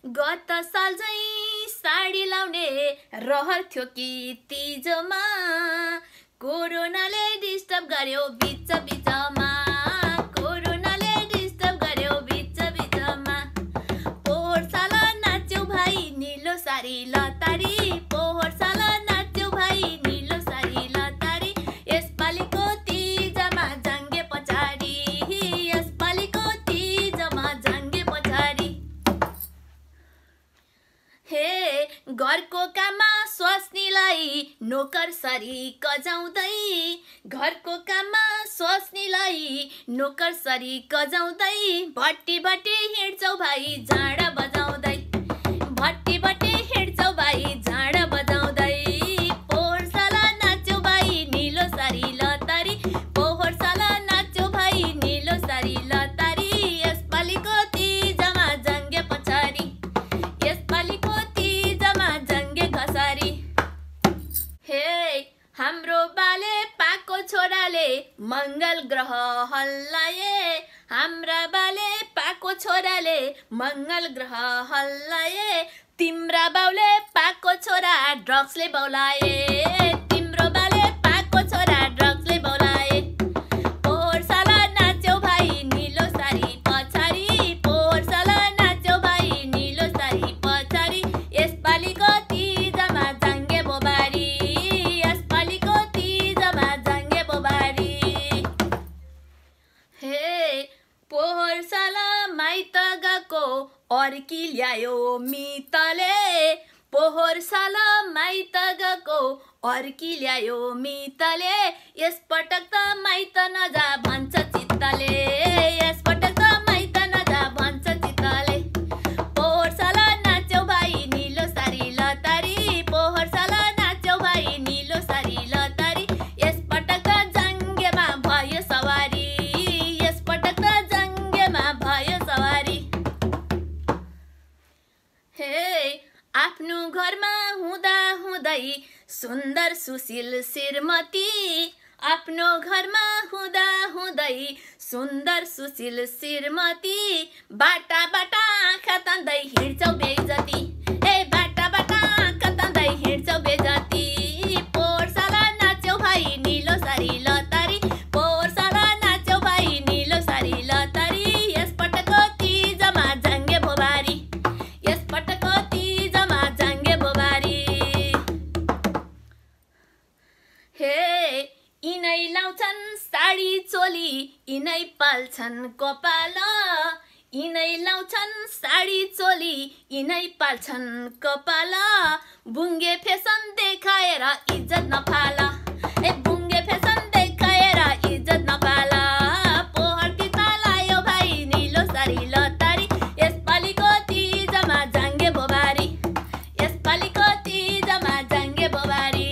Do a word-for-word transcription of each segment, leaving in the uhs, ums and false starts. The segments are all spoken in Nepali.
गत साल झैं साडी लाउने रहर थियो कि तिजोमा कोरोनाले डिस्टर्ब गर्यो बिच बिचमा कोरोनाले डिस्टर्ब गर्यो बिच बिचमा पोहोर साल नाच्यौ भाइ निलो सारी लतारी पोहोर साल नाच्यौ भाइ निलो सारी लतारी यसपालिको तिजमा जाङ्गे पछाडि यसपालिको तिजमा जाङ्गे पछाडि हे घरको काममा स्वास्नीलाई नोकर सरी कजाउँदै घरको काममा स्वास्नीलाई नोकर सरी कजाउँदै भट्टी भट्टी हिँड्छौ भाइ झाडा बजाउँदै भट्टी भट्टी हिँड्छौ भाइ झाडा बजाउँदै पोहोर साल नाच्यौ भाइ निलो सारी लतारी पोहोर साल नाच्यौ भाइ निलो सारी लतारी यसपालिको तिजमा जाङ्गे पछाडि यसपालिको तिजमा जाङ्गे घसारी हे हाम्रो बाले पाको छोराले मंगल ग्रह हल्लाए हाम्रा बाले पाको छोराले मंगल ग्रह हल्लाए तिम्रा बाउले पाको छोरा ड्रग्सले बौलाए तिम्रो बाले पाको छोरा ड्रग्सले बौलाए पोहोर साल नाच्यौ भाइ निलो सारी पछाडि पोहोर साल नाच्यौ भाइ निलो सारी पछाडि यसपालिको तिजमा जाङ्गे बोबारी यसपालिको तिजमा जाङ्गे बोबारी हे पोहोर साल माइत गएको अर्की ल्यायो मितले पोहोर साल माइत गएको अर्की ल्यायो मितले यसपटक त माइत नजा भन्छ चित्तले यसपटक त माइत नजा भन्छ चित्तले पोहोर साल नाच्यौ भाइ निलो सारी लतारी पोहोर साल नाच्यौ भाइ निलो सारी लतारी यसपटक त जाङ्गेमा भयो सवारी यसपटक त जाङ्गेमा भयो सवारी हे आफ्नो घरमा हुँदा हुँदै सुन्दर सुशील श्रीमती आफ्नो घरमा हुँदा हुँदै सुन्दर सुशील श्रीमती बाटा बाटा आँखा तान्दै हिँड्छौ बेइज्जती ए बाटा बाटा आँखा तान्दै हिँड्छौ बेइज्जती पोहोर साल नाच्यौ भाइ निलो सारी लतारी पोहोर साल नाच्यौ भाइ निलो सारी लतारी यसपटकको तिजमा जाङ्गे बोबारी यसपटकको तिजमा जाङ्गे बोबारी हे यिनै लाउँछन् साडी चोली यिनै पाल्छन् कपाल यिनै लाउँछन् साडी चोली यिनै पाल्छन् कपाल बुङ्गे फेसन देखाएर इज्जत नफाल ए बुङ्गे फेसन देखाएर इज्जत नफाल पोहोर तिता लायो भाइ निलो सारी लतारी यसपालिको तिजमा जाङ्गे बोबारी यसपालिको तिजमा जाङ्गे बोबारी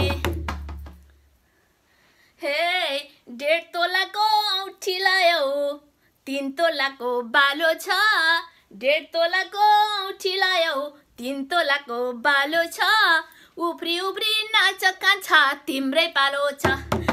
हे डेढ तोलाको औँठी लायो तीन तोलाको बालो छ डेढ तोलाको औँठी लायो तीन तोलाको बालो छ उफ्री उफ्री नाच कान्छ तिम्रै पालो छ